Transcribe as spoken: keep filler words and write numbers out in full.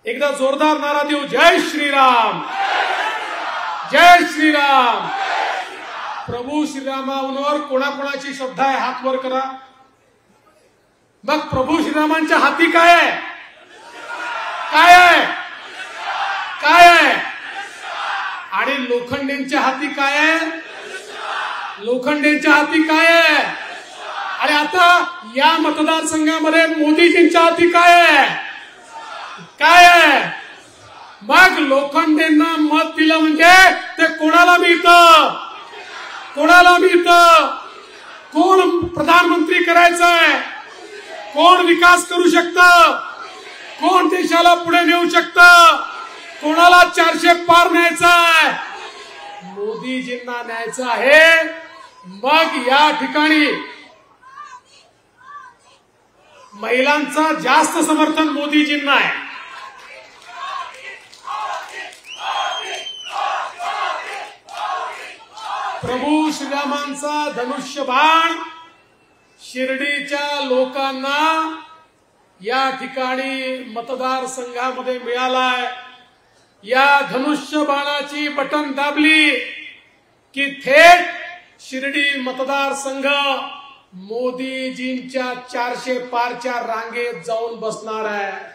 एकदा जोरदार नारा देऊ, जय श्रीराम, जय श्रीराम। प्रभू श्रीरामांवर कोणाकोणाची श्रद्धा आहे हात वर करा। मग प्रभू श्रीरामांच्या हाती काय आहे? काय आहे? काय आहे? आणि लोखंडेंच्या हाती काय आहे? लोखंडेंच्या हाती काय आहे? आणि आता या मतदारसंघामध्ये मोदीजींच्या हाती काय आहे? काय आहे? मग लोखंडेंना मत दिलं म्हणजे ते कोणाला मिळतं? कोणाला मिळतं? कोण प्रधानमंत्री करायचंय? कोण विकास करू शकतं? कोण देशाला पुढे नेऊ शकतं? कोणाला चारशे पार न्यायचंय? मोदीजींना न्यायचं आहे। मग या ठिकाणी महिलांचं जास्त समर्थन मोदीजींना आहे। प्रभू श्रीरामांचा धनुष्यबाण शिर्डीच्या लोकांना या ठिकाणी मतदारसंघामध्ये मिळालाय। या धनुष्यबाणाची बटन दाबली की थेट शिर्डी मतदारसंघ मोदीजींच्या चारशे पारच्या रांगेत जाऊन बसणार आहे।